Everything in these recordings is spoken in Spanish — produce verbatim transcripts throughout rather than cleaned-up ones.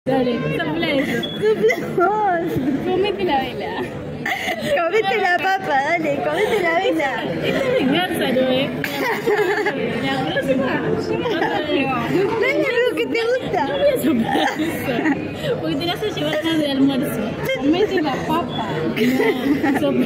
Dale, sopla eso. Comete la vela. Comete la papa, dale, comete la vela. Esta es venganza, ¿no es? La próxima. Dale algo que te gusta. No voy a soplar eso. Porque te la vas a llevar tarde de almuerzo. Comete la papa. No, sopla.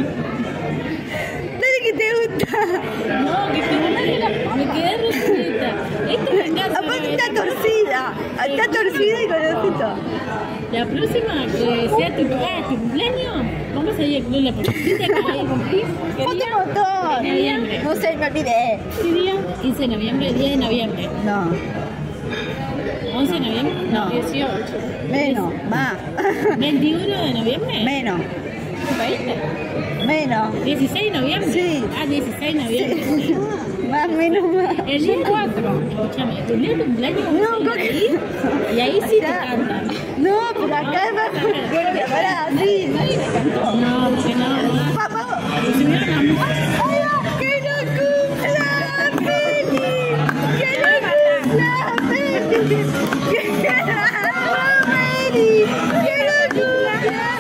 Dale que te gusta. No, que te gusta la papa. Me quedé respuesta. Esta es venganza. Aparte está torcida. Está torcida y con ojito. La próxima que sea tu, ah, tu cumpleaños, vamos a ir a Club La Porcita que voy a cumplir. ¡Falta un montón! De noviembre. No sé, me olvidé. ¿Qué día? quince de noviembre, diez de noviembre. No. once de noviembre, No. dieciocho. Menos, más. veintiuno de noviembre. Menos. veinte. Menos. dieciséis de noviembre. Sí. Ah, dieciséis de noviembre. Sí. Más, menos, más. El día cuatro. Escúchame, tu día de cumpleaños. No, vamos a ir ¿cómo ahí, que? y ahí sí te Acá. cantan. No, por acá es más. Pará, sí. No, porque no. Papá. Y subieron la música. ¡Ay, va! ¡Que no cumpla, Feli! ¡Que no cumpla, Feli! ¡Que no cumpla, Feli! ¡Que no cumpla!